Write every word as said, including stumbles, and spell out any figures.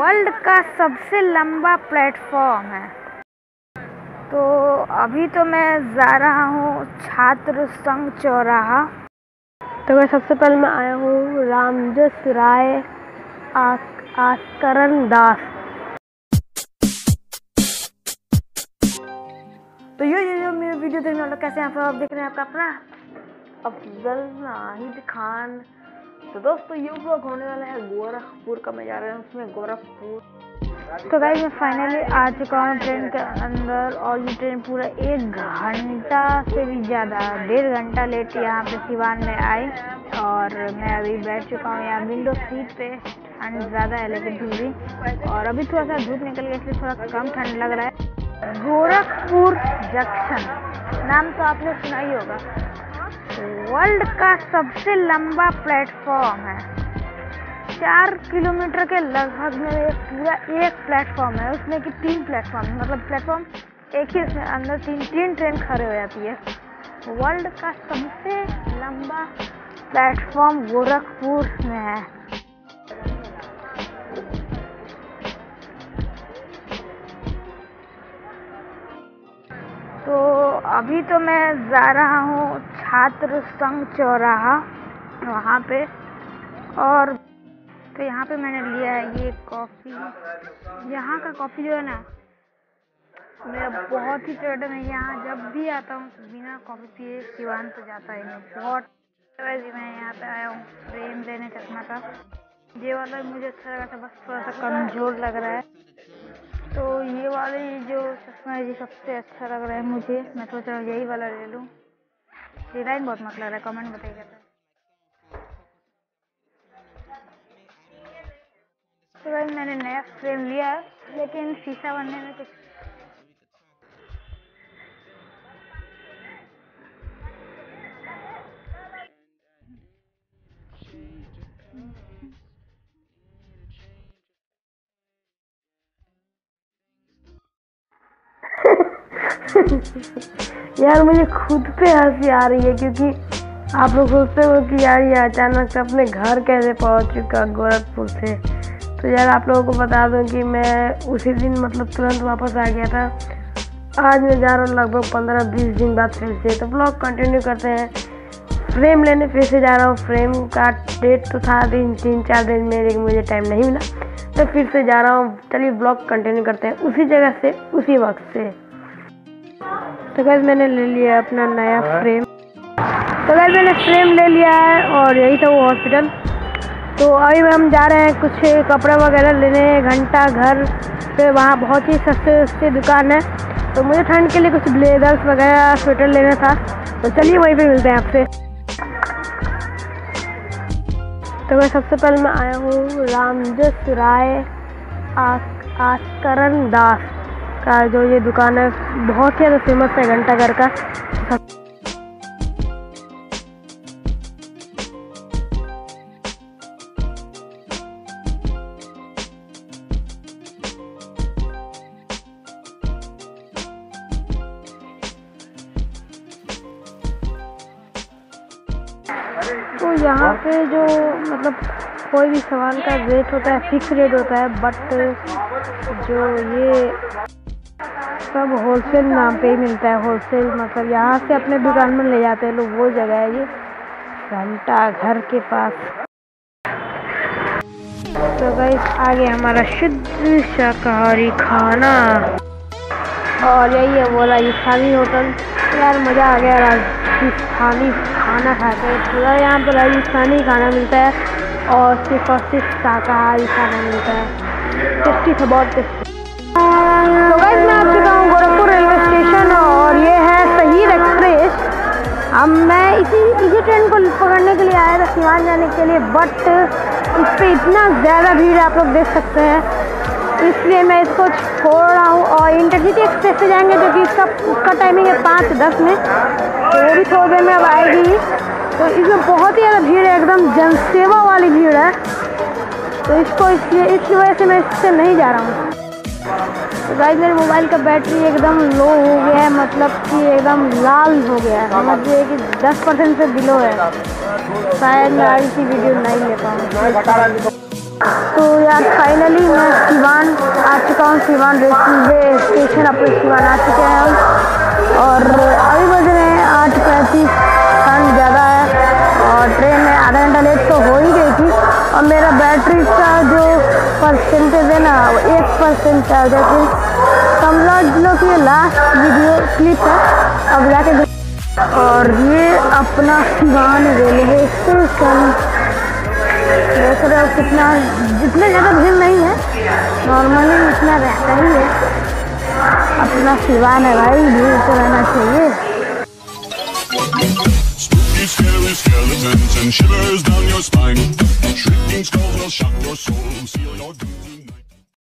World का सबसे लंबा प्लेटफॉर्म है। तो अभी तो मैं जा रहा हूँ छात्र संघ चौराहा। तो मैं सबसे पहले मैं आया हूँ रामजस राय आस्करण दास। तो यो यो यो मेरे वीडियो देखने वाले कैसे हैं आप देख रहे हैं आपका अपना अफजल नाहिद खान। तो दोस्तों ये ब्लॉग होने वाला है गोरखपुर का। मैं जा रहा हूँ उसमें गोरखपुर। तो गाइस मैं फाइनली आ चुका हूँ ट्रेन के अंदर और ये ट्रेन पूरा एक घंटा से भी ज़्यादा डेढ़ घंटा लेट यहाँ पे सिवान में आई और मैं अभी बैठ चुका हूँ यहाँ विंडो सीट पे। ठंड ज़्यादा है लेकिन फिर भी, और अभी थोड़ा सा धूप निकल गया इसलिए थोड़ा कम ठंड लग रहा है। गोरखपुर जंक्शन नाम तो आपने सुना ही होगा। वर्ल्ड का सबसे लंबा प्लेटफॉर्म है। चार किलोमीटर के लगभग में ये पूरा एक प्लेटफॉर्म है, उसमें कि तीन प्लेटफॉर्म मतलब प्लेटफॉर्म एक ही, उसमें अंदर तीन तीन ट्रेन खड़े हो जाती है। वर्ल्ड का सबसे लंबा प्लेटफॉर्म गोरखपुर में है। तो अभी तो मैं जा रहा हूँ छात्र संघ चौराहा वहाँ पे, और तो यहाँ पे मैंने लिया है ये कॉफ़ी। यहाँ का कॉफ़ी जो है ना मेरा बहुत ही फेवरेट है। मैं यहाँ जब भी आता हूँ बिना कॉफ़ी पिए सिवान तो जाता ही नहीं। बहुत वैसे मैं यहाँ पे आया हूँ फ्रेम लेने चश्मा का। ये वाला मुझे अच्छा लगा था, बस थोड़ा सा कमज़ोर लग रहा है। तो ये वाले जो चश्मा है ये सबसे अच्छा लग रहा है मुझे। मैं सोच रहा हूँ यही वाला ले लूँ। डिज़ाइन बहुत मस्त लग रहा है, कमेंट बताइएगा। तो भाई मैंने नया फ्रेम लिया है लेकिन शीशा बनने में कुछ यार मुझे खुद पे हंसी आ रही है क्योंकि आप लोग सोचते हो कि यार ये अचानक से अपने घर कैसे पहुंच चुका गोरखपुर से। तो यार आप लोगों को बता दूं कि मैं उसी दिन मतलब तुरंत वापस आ गया था। आज मैं जा रहा हूँ लगभग पंद्रह बीस दिन बाद फिर से। तो ब्लॉग कंटिन्यू करते हैं। फ्रेम लेने फिर से जा रहा हूँ। फ्रेम का डेट तो था दिन तीन चार दिन में, लेकिन मुझे टाइम नहीं मिला तो फिर से जा रहा हूँ। चलिए ब्लॉग कंटिन्यू करते हैं उसी जगह से उसी वक्त से। तो गाइस मैंने ले लिया अपना नया फ्रेम। तो गाइस मैंने फ्रेम ले लिया है और यही था वो हॉस्पिटल। तो अभी हम जा रहे हैं कुछ कपड़े वगैरह लेने घंटा घर पे। वहाँ बहुत ही सस्ते सस्ते दुकान है। तो मुझे ठंड के लिए कुछ ब्लेजर्स वगैरह स्वेटर लेना था। तो चलिए वहीं पे मिलते हैं आपसे। तो मैं सबसे पहले मैं आया हूँ रामजस राय आस्करण दास का जो ये दुकान है, बहुत ही ज़्यादा फेमस है घंटा घर का। तो यहाँ पे जो मतलब कोई भी सामान का रेट होता है फिक्स रेट होता है, बट जो ये सब होलसेल नाम पे ही मिलता है। होलसेल मतलब यहाँ से अपने दुकान में ले जाते हैं लोग, वो जगह है ये घंटा घर के पास। तो गाइस आगे हमारा शुद्ध शाकाहारी खाना और यही है वो राजस्थानी होटल। यार मज़ा आ गया राजस्थानी खाना खा के। पूरा यहाँ पर राजस्थानी खाना मिलता है और सिर्फ और सिर्फ शाकाहारी खाना मिलता है। टेस्टी था, बहुत टेस्टी। तो गाइस मैं आ चुका हूँ गोरखपुर रेलवे स्टेशन और ये है शहीद एक्सप्रेस। अब मैं इसी इसी ट्रेन को पकड़ने के लिए आया था सिवान जाने के लिए, बट इस पर इतना ज़्यादा भीड़ आप लोग देख सकते हैं, इसलिए मैं इसको छोड़ रहा हूँ। और इंटरसिटी एक्सप्रेस से जाएंगे जो कि इसका उसका टाइमिंग है पाँच दस में, तो वो भी थोड़ी देर में अब आएगी। तो इसमें बहुत ही ज़्यादा भीड़ है, एकदम जनसेवा वाली भीड़ है। तो इसको इसलिए इसकी वजह से मैं इससे नहीं जा रहा हूँ। तो गाइस मेरे मोबाइल का बैटरी एकदम लो हो गया है, मतलब कि एकदम लाल हो गया है। समझिए कि दस परसेंट से बिलो है। शायद मैं आज की वीडियो नहीं ले पाऊँ। तो यार फाइनली मैं सिवान रेलवे स्टेशन अपने सिवान आ चुके हैं हम। और अभी बज रहे हैं आठ पैंतीस, ठंड ज़्यादा है और ट्रेन में आधा घंटा लेट तो हो ही गई थी। और मेरा बैटरी का जो परसेंटेज है ना वो एक परसेंट है, जैसे समझ लो कि ये लास्ट वीडियो क्लिप है। अब जाके और ये अपना सिवान रेलवे स्टेशन देख रहे हो कितना, जितने ज़्यादा भीड़ नहीं है, नॉर्मली इतना रहता ही है। अपना सिवान है भाई, भीड़ तो रहना चाहिए। Scary skeletons and shivers down your spine. Shrieking skulls will shock your soul and seal your doom.